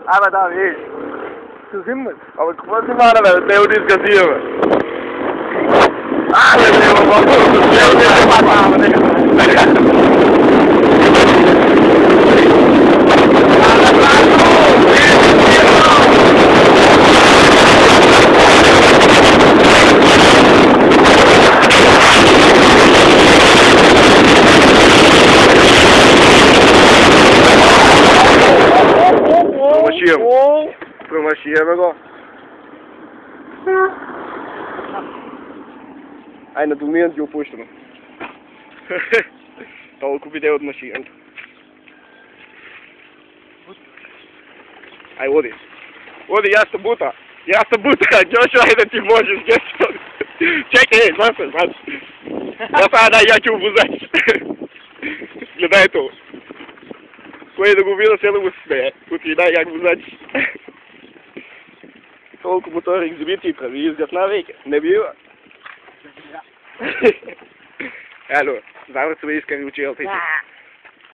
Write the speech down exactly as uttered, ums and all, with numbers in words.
Aber da ist. Du Himmel. Aber was ich meine, weil der ist gassieren. Ah, das ist ja was. Das ist ja Promotion. Promotion agora. Ainda dormindo e o posto. Estou com o vídeo de machine. Ai, Odi. Odi, já se buta. Já se buta. Joshua ainda te mostra, esquece. Check it, mas, mas. Já sai daí aqui o buzete. Le dai tu. Coisa do governo sendo você, o que dá já buzete. Толку motor exhibiti pra виздят на веке. Не бива. Ало, завръцува искам учил ти.